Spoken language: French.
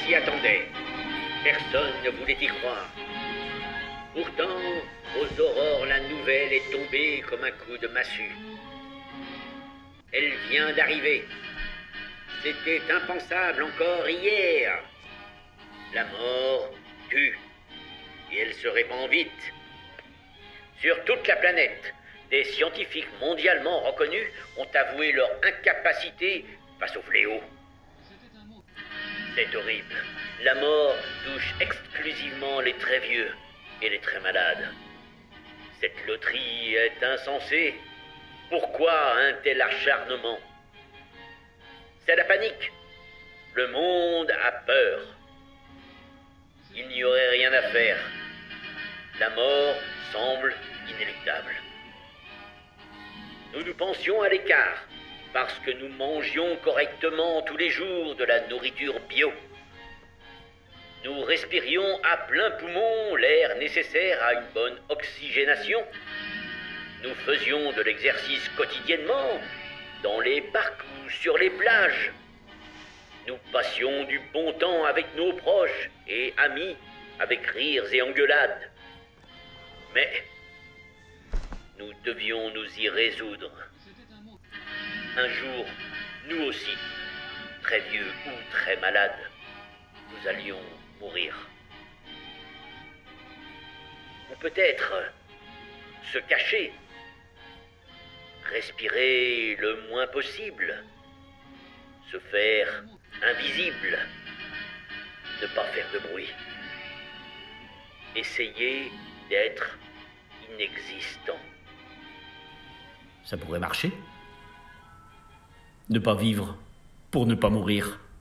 s'y attendait. Personne ne voulait y croire. Pourtant, aux aurores, la nouvelle est tombée comme un coup de massue. Elle vient d'arriver. C'était impensable encore hier. La mort tue, et elle se répand vite. Sur toute la planète, des scientifiques mondialement reconnus ont avoué leur incapacité face au fléau. C'est horrible. La mort touche exclusivement les très vieux et les très malades. Cette loterie est insensée. Pourquoi un tel acharnement? C'est la panique. Le monde a peur. Il n'y aurait rien à faire. La mort semble inéluctable. Nous nous pensions à l'écart, parce que nous mangions correctement tous les jours de la nourriture bio. Nous respirions à plein poumon l'air nécessaire à une bonne oxygénation. Nous faisions de l'exercice quotidiennement, dans les parcs ou sur les plages. Nous passions du bon temps avec nos proches et amis, avec rires et engueulades. Mais nous devions nous y résoudre. Un jour, nous aussi, très vieux ou très malades, nous allions mourir. Ou peut-être se cacher, respirer le moins possible, se faire invisible, ne pas faire de bruit, essayer d'être inexistant. Ça pourrait marcher. Ne pas vivre pour ne pas mourir.